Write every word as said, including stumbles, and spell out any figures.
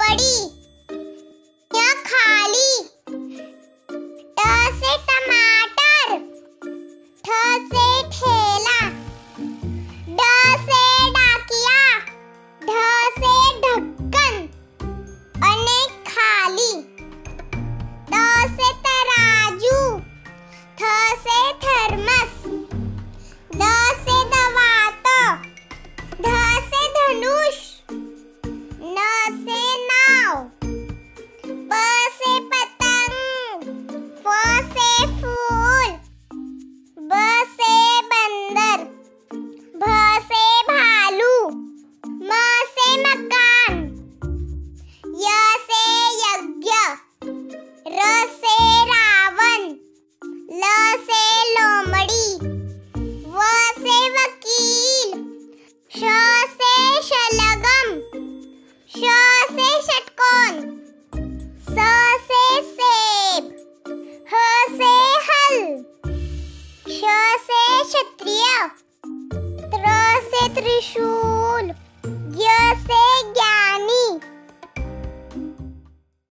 लोमड़ी, य खाली, ट से टमाटर, ठ से ठेला, ड से डाकिया, ढ से ढक्कन, अने खाली, त से तराजू, थ से थर्मस, द से दवात, ध से धनुष, न से नाव, प से पतंग, फ से फूल, ब से बंदर, भ से भालू, म से मकान, य से यज्ञ, र से रावण, ल से लोमड़ी, व से वकील, श से शलगम, श से षटकोण, स से सेब, ह से हल, श से क्षत्रिय, त्र से त्रिशूल, य से ज्ञान।